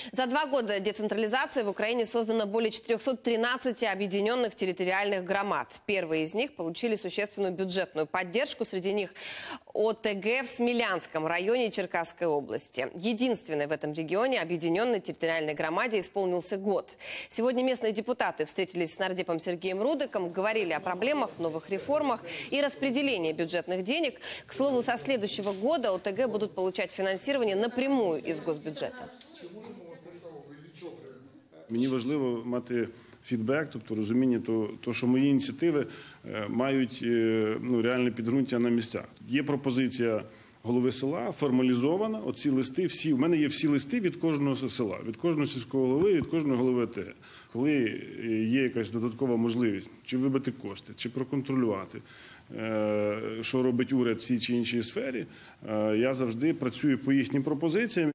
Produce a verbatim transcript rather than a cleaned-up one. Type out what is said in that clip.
За два года децентрализации в Украине создано более четырёхсот тринадцати объединенных территориальных громад. Первые из них получили существенную бюджетную поддержку. Среди них ОТГ в Смелянском районе Черкасской области. Единственной в этом регионе объединенной территориальной громаде исполнился год. Сегодня местные депутаты встретились с нардепом Сергеем Рудыком, говорили о проблемах, новых реформах и распределении бюджетных денег. К слову, со следующего года ОТГ будут получать финансирование напрямую из госбюджета. Мені важливо мати фідбек, тобто розуміння того, то, що мої ініціативи мають ну, реальне підґрунтя на місцях. Є пропозиція голови села, формалізована, оці листи всі, у мене є всі листи від кожного села, від кожного сільського голови, від кожного голови ОТГ. Коли є якась додаткова можливість, чи вибити кошти, чи проконтролювати, що робить уряд в цій чи іншій сфері, я завжди працюю по їхнім пропозиціям.